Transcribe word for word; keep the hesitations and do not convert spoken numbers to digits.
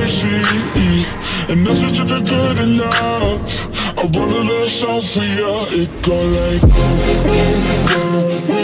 easy, and nothing to be good enough. I wrote a little song for you. It go like, oh, oh, oh, oh.